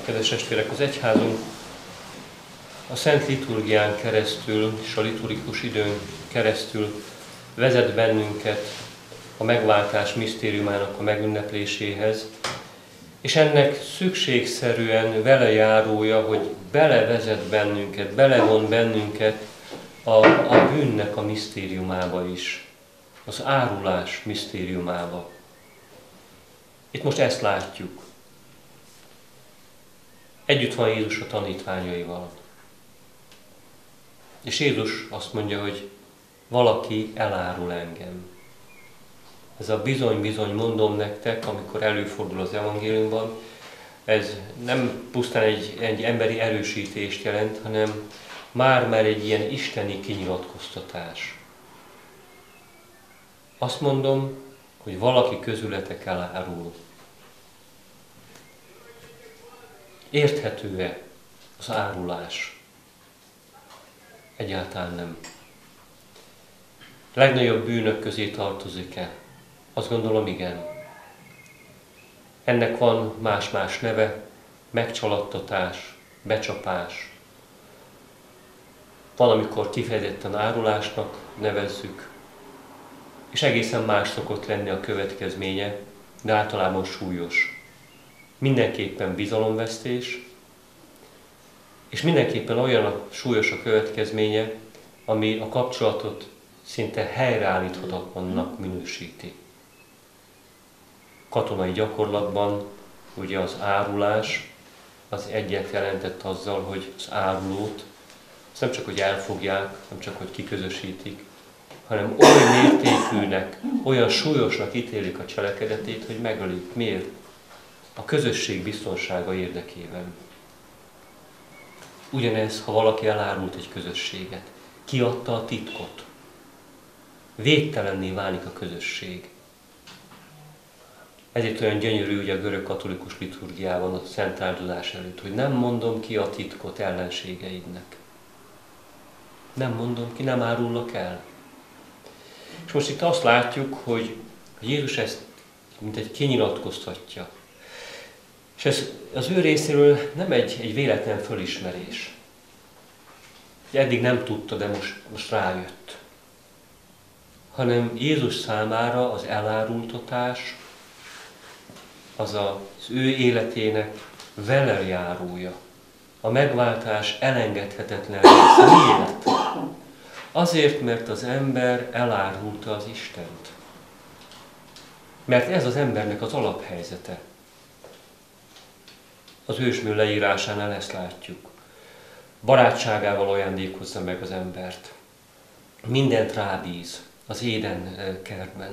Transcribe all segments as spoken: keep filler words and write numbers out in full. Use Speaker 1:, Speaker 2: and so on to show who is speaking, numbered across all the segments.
Speaker 1: Kedves testvérek, az egyházunk a Szent Liturgián keresztül és a liturgikus időn keresztül vezet bennünket a megváltás misztériumának a megünnepléséhez, és ennek szükségszerűen vele járója, hogy belevezet bennünket, belevon bennünket a, a bűnnek a misztériumába is, az árulás misztériumába. Itt most ezt látjuk. Együtt van Jézus a tanítványaival. És Jézus azt mondja, hogy valaki elárul engem. Ez a bizony-bizony mondom nektek, amikor előfordul az evangéliumban, ez nem pusztán egy, egy emberi erősítést jelent, hanem már-már egy ilyen isteni kinyilatkoztatás. Azt mondom, hogy valaki közületek elárul. Érthető-e az árulás? Egyáltalán nem. Legnagyobb bűnök közé tartozik-e? Azt gondolom, igen. Ennek van más-más neve, megcsalattatás, becsapás. Valamikor kifejezetten árulásnak nevezzük, és egészen más szokott lenni a következménye, de általában súlyos. Mindenképpen bizalomvesztés, és mindenképpen olyan a súlyos a következménye, ami a kapcsolatot szinte helyreállíthatatlannak minősíti. Katonai gyakorlatban ugye az árulás az egyet jelentett azzal, hogy az árulót azt nem csak, hogy elfogják, nem csak, hogy kiközösítik, hanem olyan mértékűnek, olyan súlyosnak ítélik a cselekedetét, hogy megölik. Miért? A közösség biztonsága érdekében. Ugyanez, ha valaki elárult egy közösséget, kiadta a titkot, végtelenné válik a közösség. Ezért olyan gyönyörű ugye a görög katolikus liturgiában a szent áldozás előtt, hogy nem mondom ki a titkot ellenségeidnek. Nem mondom ki, nem árullak el. És most itt azt látjuk, hogy Jézus ezt mint egy kinyilatkoztatja. És ez az ő részéről nem egy, egy véletlen fölismerés. Eddig nem tudta, de most, most rájött. Hanem Jézus számára az elárultatás az az ő életének velejárója. A megváltás elengedhetetlen rész. Miért? Azért, mert az ember elárulta az Istent. Mert ez az embernek az alaphelyzete. Az ősmű leírásánál ezt látjuk. Barátságával ajándékozza meg az embert. Mindent rábíz az Éden kertben.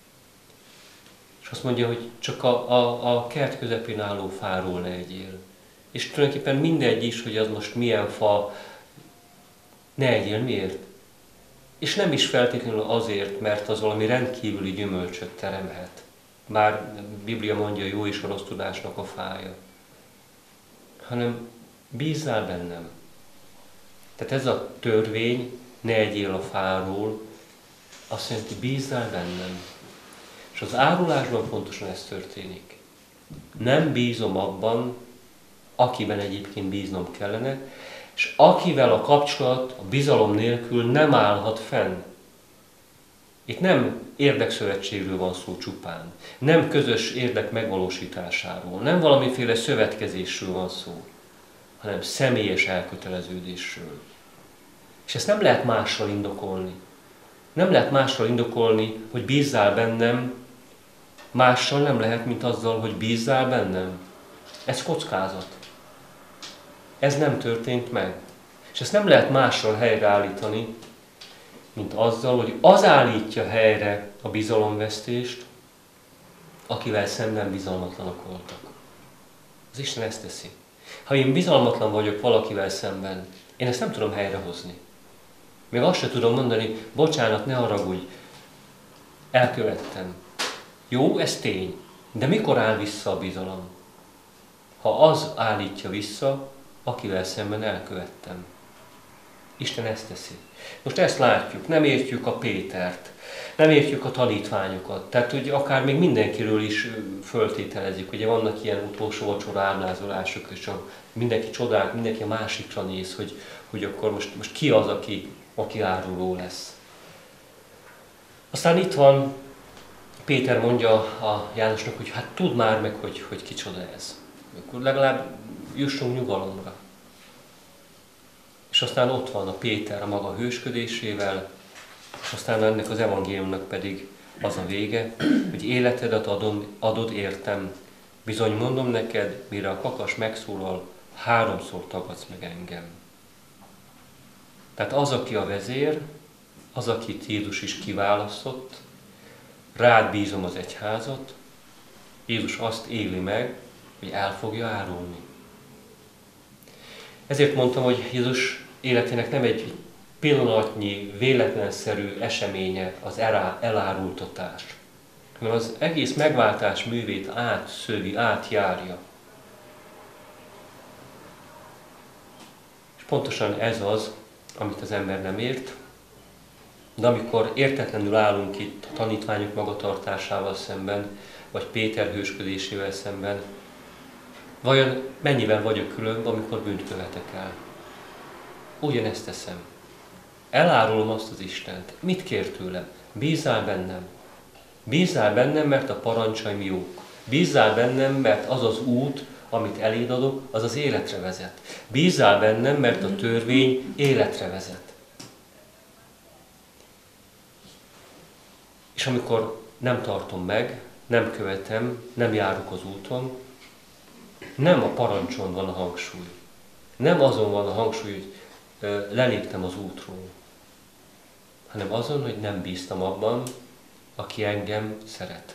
Speaker 1: És azt mondja, hogy csak a, a, a kert közepén álló fáról ne egyél. És tulajdonképpen mindegy is, hogy az most milyen fa, ne egyél. Miért? És nem is feltétlenül azért, mert az valami rendkívüli gyümölcsöt teremhet. Bár a Biblia mondja, jó és a rossz tudásnak a fája. Hanem bízzál bennem. Tehát ez a törvény, ne egyél a fáról, azt jelenti, bízzál bennem. És az árulásban pontosan ez történik. Nem bízom abban, akiben egyébként bíznom kellene, és akivel a kapcsolat a bizalom nélkül nem állhat fenn. Itt nem érdekszövetségről van szó csupán, nem közös érdek megvalósításáról, nem valamiféle szövetkezésről van szó, hanem személyes elköteleződésről. És ezt nem lehet mással indokolni. Nem lehet mással indokolni, hogy bízzál bennem, mással nem lehet, mint azzal, hogy bízzál bennem. Ez kockázat. Ez nem történt meg. És ezt nem lehet mással helyreállítani, mint azzal, hogy az állítja helyre a bizalomvesztést, akivel szemben bizalmatlanok voltak. Az Isten ezt teszi. Ha én bizalmatlan vagyok valakivel szemben, én ezt nem tudom helyrehozni. Még azt sem tudom mondani, bocsánat, ne haragudj, elkövettem. Jó, ez tény, de mikor áll vissza a bizalom? Ha az állítja vissza, akivel szemben elkövettem. Isten ezt teszi. Most ezt látjuk, nem értjük a Pétert, nem értjük a tanítványokat, tehát hogy akár még mindenkiről is föltételezik, ugye vannak ilyen utolsó vacsora ábrázolások, és csak mindenki csodál, mindenki a másikra néz, hogy, hogy akkor most, most ki az, aki, aki áruló lesz. Aztán itt van, Péter mondja a Jánosnak, hogy hát tudd már meg, hogy, hogy kicsoda ez. Akkor legalább jussunk nyugalomra. És aztán ott van a Péter a maga hősködésével, és aztán ennek az evangéliumnak pedig az a vége, hogy életedet adom, adod értem. Bizony mondom neked, mire a kakas megszólal, háromszor tagadsz meg engem. Tehát az, aki a vezér, az, akit Jézus is kiválasztott, rád bízom az egyházat, Jézus azt éli meg, hogy el fogja árulni. Ezért mondtam, hogy Jézus életének nem egy pillanatnyi, véletlenszerű eseménye az elárultatás, hanem az egész megváltás művét átszövi, átjárja. És pontosan ez az, amit az ember nem ért, de amikor értetlenül állunk itt a tanítványok magatartásával szemben, vagy Péter hősködésével szemben, vajon mennyivel vagyok különb, amikor bűnt követek el? Ugyanezt teszem. Elárulom azt az Istent. Mit kér tőlem? Bízzál bennem. Bízzál bennem, mert a parancsaim jók. Bízzál bennem, mert az az út, amit eléd adok, az az életre vezet. Bízzál bennem, mert a törvény életre vezet. És amikor nem tartom meg, nem követem, nem járok az úton, nem a parancson van a hangsúly. Nem azon van a hangsúly, hogy leléptem az útról, hanem azon, hogy nem bíztam abban, aki engem szeret.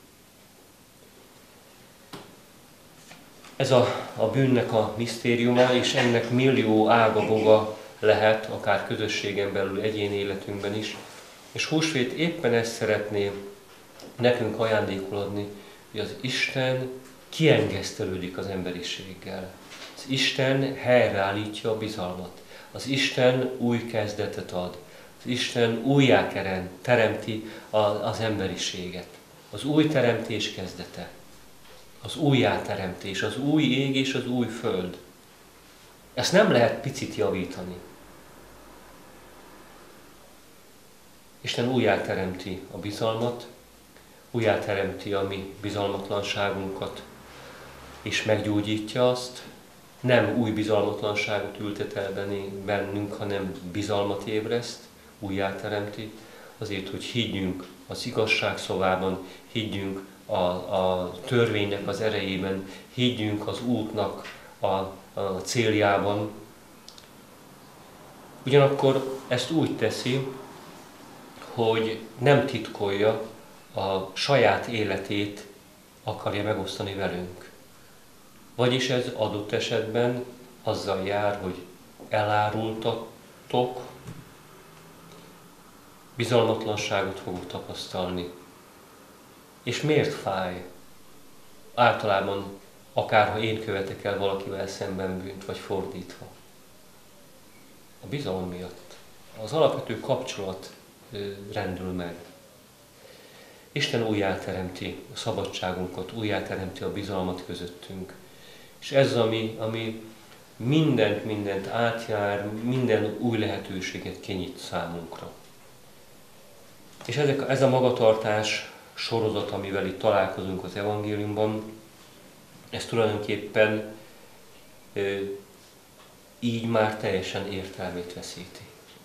Speaker 1: Ez a, a bűnnek a misztériuma, és ennek millió ága boga lehet, akár közösségen belül, egyéni életünkben is. És húsvét éppen ezt szeretné nekünk ajándékolni, hogy az Isten kiengesztelődik az emberiséggel. Az Isten helyreállítja a bizalmat. Az Isten új kezdetet ad. Az Isten újjá teremti az emberiséget. Az új teremtés kezdete. Az újjáteremtés, az új ég és az új föld. Ezt nem lehet picit javítani. Isten újjáteremti a bizalmat, újjáteremti a mi bizalmatlanságunkat, és meggyógyítja azt, nem új bizalmatlanságot ültet el bennünk, hanem bizalmat ébreszt, újjáteremti, azért, hogy higgyünk az igazság szavában, higgyünk a, a törvénynek az erejében, higgyünk az útnak a, a céljában. Ugyanakkor ezt úgy teszi, hogy nem titkolja, a saját életét akarja megosztani velünk. Vagyis ez adott esetben azzal jár, hogy elárultatok, bizalmatlanságot fogok tapasztalni. És miért fáj? Általában, akárha én követek el valakivel szemben bűnt, vagy fordítva. A bizalom miatt. Az alapvető kapcsolat rendül meg. Isten újjáteremti a szabadságunkat, újjáteremti a bizalmat közöttünk. És ez az, ami, ami mindent, mindent átjár, minden új lehetőséget kinyit számunkra. És ezek, ez a magatartás sorozat, amivel itt találkozunk az evangéliumban, ez tulajdonképpen ö, így már teljesen értelmét veszíti.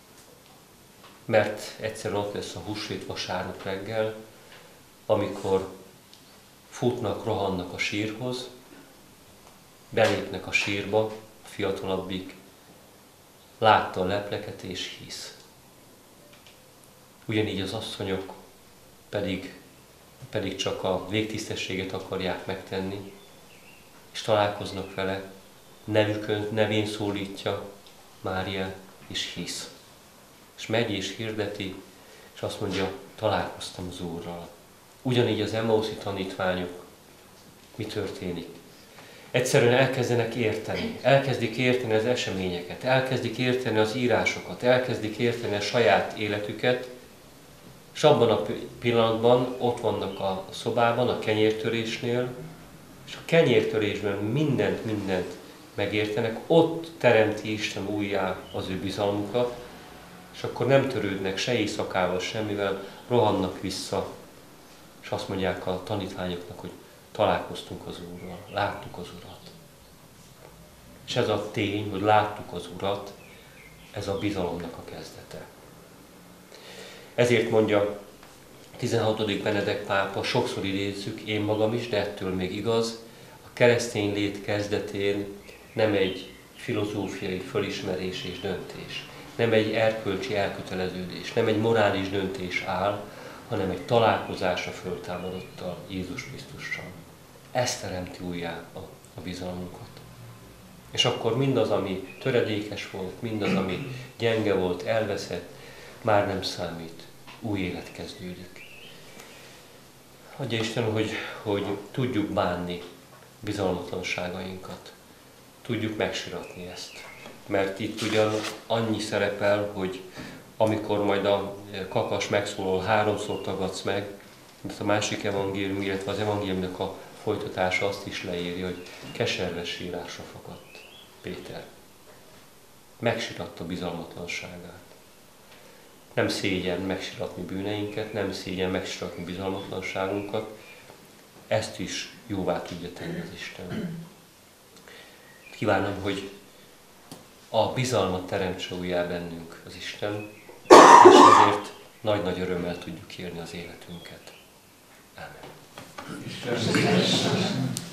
Speaker 1: Mert egyszerűen ott lesz a húsvét vasárnap reggel, amikor futnak, rohannak a sírhoz, belépnek a sírba, a fiatalabbik, látta a lepleket és hisz. Ugyanígy az asszonyok pedig, pedig csak a végtisztességet akarják megtenni, és találkoznak vele, nevükön, nevén szólítja Mária, és hisz. És megy és hirdeti, és azt mondja, találkoztam az Úrral. Ugyanígy az Emmauszi tanítványok, mi történik? Egyszerűen elkezdenek érteni, elkezdik érteni az eseményeket, elkezdik érteni az írásokat, elkezdik érteni a saját életüket, és abban a pillanatban ott vannak a szobában, a kenyértörésnél, és a kenyértörésben mindent, mindent megértenek, ott teremti Isten újjá az ő bizalmukat, és akkor nem törődnek se éjszakával, semmivel, rohannak vissza, és azt mondják a tanítványoknak, hogy találkoztunk az Úrral, láttuk az Urat. És ez a tény, hogy láttuk az Urat, ez a bizalomnak a kezdete. Ezért mondja tizenhatodik Benedek pápa, sokszor idézzük, én magam is, de ettől még igaz, a keresztény lét kezdetén nem egy filozófiai fölismerés és döntés, nem egy erkölcsi elköteleződés, nem egy morális döntés áll, hanem egy találkozás a föltámadottal, Jézus Krisztussal. Ez teremti újjá a, a bizalmunkat. És akkor mindaz, ami töredékes volt, mindaz, ami gyenge volt, elveszett, már nem számít. Új élet kezdődik. Adja Isten, hogy, hogy tudjuk bánni bizalmatlanságainkat. Tudjuk megsiratni ezt. Mert itt ugyan annyi szerepel, hogy amikor majd a kakas megszólal, háromszor tagadsz meg, de a másik evangélium, illetve az evangéliumnak a folytatása azt is leírja, hogy keserves sírásra fakadt Péter. Megsiratta bizalmatlanságát. Nem szégyen megsiratni bűneinket, nem szégyen megsiratni bizalmatlanságunkat, ezt is jóvá tudja tenni az Isten. Kívánom, hogy a bizalmat teremtse újjá bennünk az Isten, és ezért nagy-nagy örömmel tudjuk élni az életünket. Ámen.